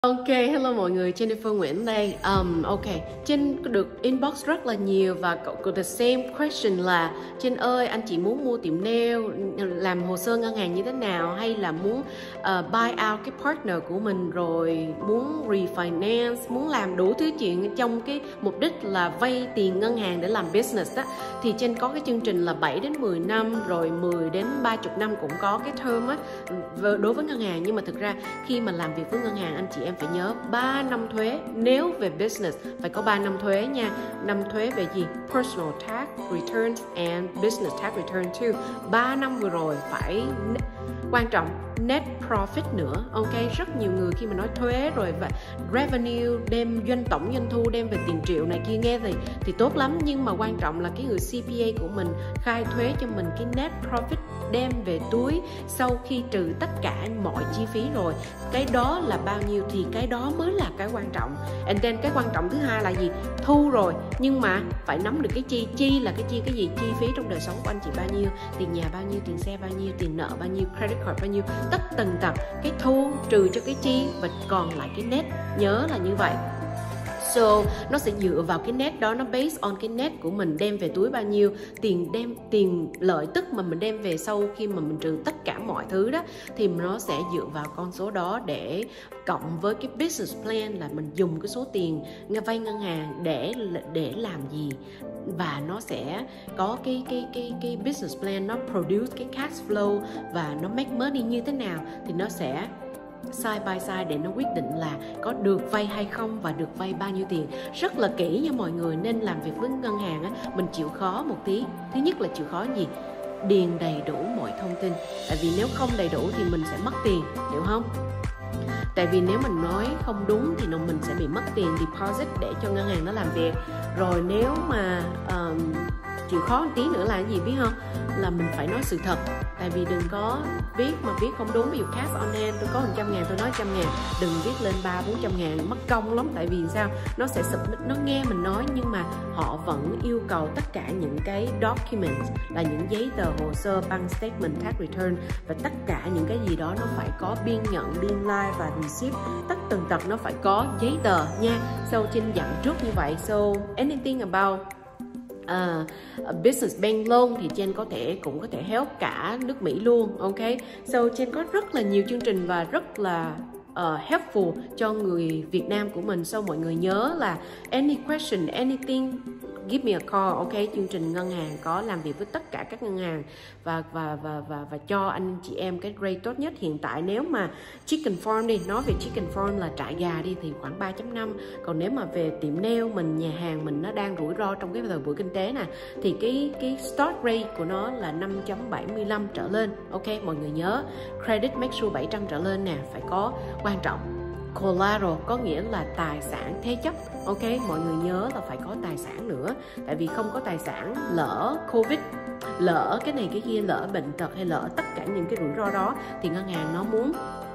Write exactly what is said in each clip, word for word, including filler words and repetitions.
Ok, hello mọi người, Jennifer Nguyễn đây. Um, ok, Jen được inbox rất là nhiều và cậu có the same question là Jen ơi, anh chị muốn mua tiệm nail, làm hồ sơ ngân hàng như thế nào, hay là muốn uh, buy out cái partner của mình, rồi muốn refinance, muốn làm đủ thứ chuyện trong cái mục đích là vay tiền ngân hàng để làm business đó. Thì Jen có cái chương trình là bảy đến mười năm, rồi mười đến ba mươi năm cũng có cái term á đối với ngân hàng. Nhưng mà thực ra khi mà làm việc với ngân hàng, anh chị em phải nhớ ba năm thuế. Nếu về business phải có ba năm thuế nha. Năm thuế về gì? Personal tax return and business tax return too. ba năm vừa rồi phải quan trọng net profit nữa. Ok, rất nhiều người khi mà nói thuế rồi và revenue, đem doanh tổng doanh thu đem về tiền triệu này kia nghe thì thì tốt lắm, nhưng mà quan trọng là cái người xê pê a của mình khai thuế cho mình cái net profit đem về túi sau khi trừ tất cả mọi chi phí rồi, cái đó là bao nhiêu thì cái đó mới là cái quan trọng. And then cái quan trọng thứ hai là gì? Thu rồi, nhưng mà phải nắm được cái chi. Chi là cái chi cái gì? Chi phí trong đời sống của anh chị bao nhiêu, tiền nhà bao nhiêu, tiền xe bao nhiêu, tiền nợ bao nhiêu, credit card bao nhiêu, tất tần tật cái thu trừ cho cái chi và còn lại cái net, nhớ là như vậy. So nó sẽ dựa vào cái net đó, nó based on cái net của mình đem về túi bao nhiêu, tiền đem tiền lợi tức mà mình đem về sau khi mà mình trừ tất cả mọi thứ đó, thì nó sẽ dựa vào con số đó để cộng với cái business plan là mình dùng cái số tiền vay ngân hàng để để làm gì, và nó sẽ có cái cái cái cái business plan, nó produce cái cash flow và nó make money như thế nào, thì nó sẽ side by side để nó quyết định là có được vay hay không và được vay bao nhiêu tiền. Rất là kỹ nha mọi người, nên làm việc với ngân hàng á, mình chịu khó một tí. Thứ nhất là chịu khó gì? Điền đầy đủ mọi thông tin. Tại vì nếu không đầy đủ thì mình sẽ mất tiền, hiểu không? Tại vì nếu mình nói không đúng thì mình sẽ bị mất tiền deposit để cho ngân hàng nó làm việc. Rồi nếu mà um, chịu khó một tí nữa là cái gì biết không? Là mình phải nói sự thật. Tại vì đừng có viết mà viết không đúng. Ví dụ cash on hand tôi có một trăm ngàn tôi nói một trăm ngàn, đừng viết lên ba bốn trăm ngàn, mất công lắm. Tại vì sao? Nó sẽ submit, nó nghe mình nói nhưng mà họ vẫn yêu cầu tất cả những cái documents là những giấy tờ hồ sơ, bank statement, tax return và tất cả những cái gì đó nó phải có biên nhận, biên lai và receipt, tất tần tật nó phải có giấy tờ nha. So Trinh dặn trước như vậy. So anything about Uh, business bank loan thì Jen có thể cũng có thể help cả nước Mỹ luôn. Ok, so Jen có rất là nhiều chương trình và rất là uh, helpful cho người Việt Nam của mình. So mọi người nhớ là any question, anything, give me a call. Ok, chương trình ngân hàng có làm việc với tất cả các ngân hàng và và và và và cho anh chị em cái rate tốt nhất. Hiện tại nếu mà chicken farm đi, nói về chicken farm là trại gà đi thì khoảng ba chấm năm. Còn nếu mà về tiệm nail mình, nhà hàng mình nó đang rủi ro trong cái thời buổi kinh tế nè, thì cái cái start rate của nó là năm chấm bảy mươi lăm trở lên. Ok, mọi người nhớ credit make sure bảy trăm trở lên nè, phải có. Quan trọng collateral có nghĩa là tài sản thế chấp. Ok, mọi người nhớ là phải có tài sản nữa. Tại vì không có tài sản, lỡ Covid, lỡ cái này cái kia, lỡ bệnh tật hay lỡ tất cả những cái rủi ro đó thì ngân hàng nó muốn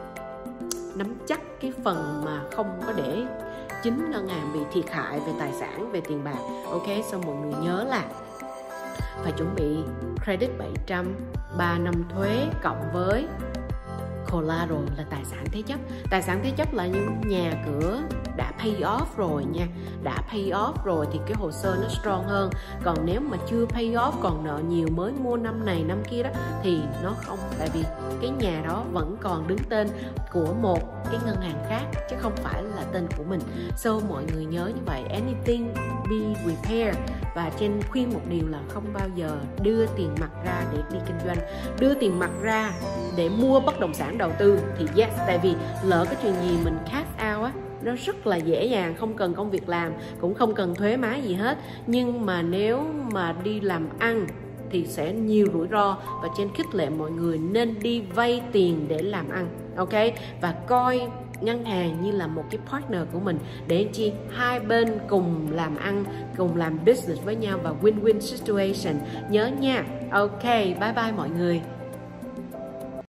nắm chắc cái phần mà không có để chính ngân hàng bị thiệt hại về tài sản, về tiền bạc. Ok, xong mọi người nhớ là phải chuẩn bị credit bảy trăm, ba năm thuế cộng với collateral là tài sản thế chấp. Tài sản thế chấp là những nhà cửa đã pay off rồi nha, đã pay off rồi thì cái hồ sơ nó strong hơn. Còn nếu mà chưa pay off, còn nợ nhiều, mới mua năm này năm kia đó thì nó không, tại vì cái nhà đó vẫn còn đứng tên của một cái ngân hàng khác chứ không phải là tên của mình. So mọi người nhớ như vậy, anything be repair. Và trên khuyên một điều là không bao giờ đưa tiền mặt ra để đi kinh doanh. Đưa tiền mặt ra để mua bất động sản đầu tư thì yes, tại vì lỡ cái chuyện gì mình cash out á, nó rất là dễ dàng, không cần công việc làm, cũng không cần thuế má gì hết. Nhưng mà nếu mà đi làm ăn thì sẽ nhiều rủi ro, và trên khích lệ mọi người nên đi vay tiền để làm ăn. Ok, và coi ngân hàng như là một cái partner của mình để chi hai bên cùng làm ăn, cùng làm business với nhau và win-win situation. Nhớ nha. Ok, bye bye mọi người.